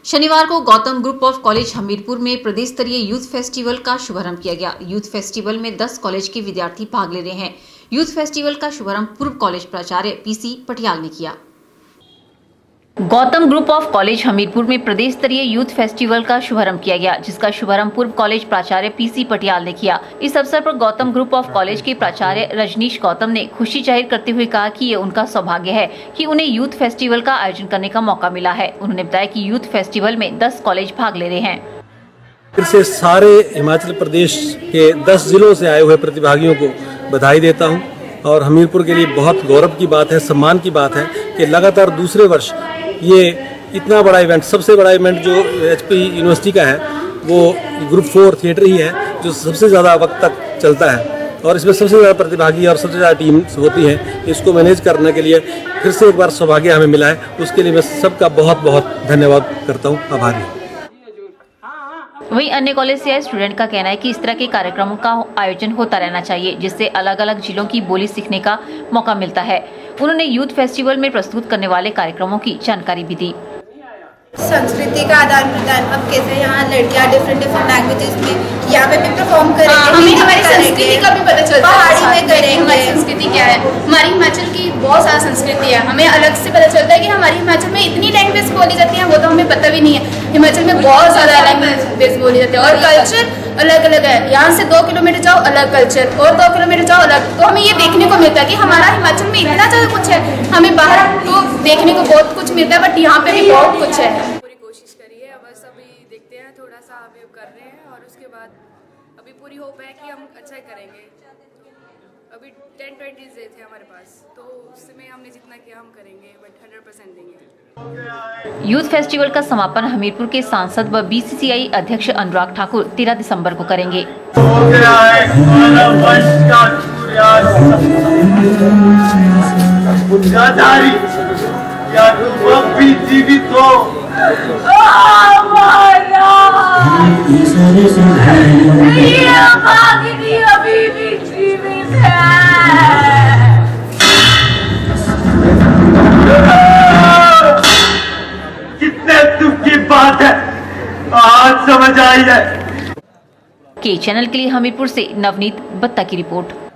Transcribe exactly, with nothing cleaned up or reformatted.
शनिवार को Gautam group of college Hamirpur में प्रदेश स्तरीय यूथ फेस्टिवल का शुभारंभ किया गया। यूथ फेस्टिवल में दस कॉलेज के विद्यार्थी भाग ले रहे हैं। यूथ फेस्टिवल का शुभारंभ पूर्व कॉलेज प्राचार्य पीसी पटियाल ने किया। Gautam group of college Hamirpur में प्रदेश स्तरीय यूथ फेस्टिवल का शुभारंभ किया गया, जिसका शुभारंभ पूर्व कॉलेज प्राचार्य पीसी पटियाल ने किया। इस अवसर पर गौतम ग्रुप ऑफ कॉलेज के प्राचार्य रजनीश गौतम ने खुशी जाहिर करते हुए कहा कि ये उनका सौभाग्य है कि उन्हें यूथ फेस्टिवल का आयोजन करने का मौका मिला है। उन्होंने बताया कि यूथ फेस्टिवल में दस कॉलेज भाग ले रहे हैं। फिर से सारे हिमाचल प्रदेश के दस जिलों से आए हुए प्रतिभागियों को बधाई देता हूँ और हमीरपुर के लिए बहुत गौरव की बात है, सम्मान की बात है कि लगातार दूसरे वर्ष ये इतना बड़ा इवेंट, सबसे बड़ा इवेंट जो एचपी यूनिवर्सिटी का है वो ग्रुप फोर थिएटर ही है, जो सबसे ज़्यादा वक्त तक चलता है और इसमें सबसे ज़्यादा प्रतिभागी और सबसे ज़्यादा टीम होती है। इसको मैनेज करने के लिए फिर से एक बार सौभाग्य हमें मिला है, उसके लिए मैं सबका बहुत बहुत धन्यवाद करता हूँ, आभारी हूँ। वहीं अन्य कॉलेज से आए स्टूडेंट का कहना है कि इस तरह के कार्यक्रमों का आयोजन होता रहना चाहिए, जिससे अलग अलग जिलों की बोली सीखने का मौका मिलता है। उन्होंने यूथ फेस्टिवल में प्रस्तुत करने वाले कार्यक्रमों की जानकारी भी दी। संस्कृति का आदान प्रदान, अब कैसे यहाँ लड़कियाँ डिफरेंट डिफरेंट लैंग्वेजेस में यहाँ पे भी परफॉर्म करेंगे, हाँ, हमें हमारी संस्कृति का भी पता चलता है, पहाड़ी में करेंगे हमारी संस्कृति क्या है। हमारी हिमाचल की बहुत सारा संस्कृति है, हमें अलग से पता चलता है कि हमारी हिमाचल में इतनी लैंग्वेज बोली जाती है, वो तो हमें पता भी नहीं है। हिमाचल में बहुत ज़्यादा लैंग्वेज बोली जाती है और कल्चर अलग अलग है। यहाँ से दो किलोमीटर जाओ अलग कल्चर और दो किलोमीटर जाओ अलग, तो हमें ये देखने को मिलता है कि हमारा हिमाचल में इतना ज़्यादा कुछ है। हमें बाहर तो देखने को बहुत कुछ मिलता है, बट यहाँ पे भी बहुत कुछ है। पूरी कोशिश करी है, बस अभी देखते हैं, थोड़ा सा अभी कर रहे हैं और उसके बाद अभी पूरी होप है कि हम अच्छा ही करेंगे। अभी टेन ट्वेंटी डे थे हमारे पास, तो उसमें हमने जितना किया हम करेंगे, बट हंड्रेड परसेंट देंगे। यूथ फेस्टिवल का समापन हमीरपुर के सांसद व बीसीसीआई अध्यक्ष अनुराग ठाकुर तेरह दिसंबर को करेंगे। कितने दुख की बात है, आज समझ आई है। के चैनल के लिए हमीरपुर से नवनीत बत्ता की रिपोर्ट।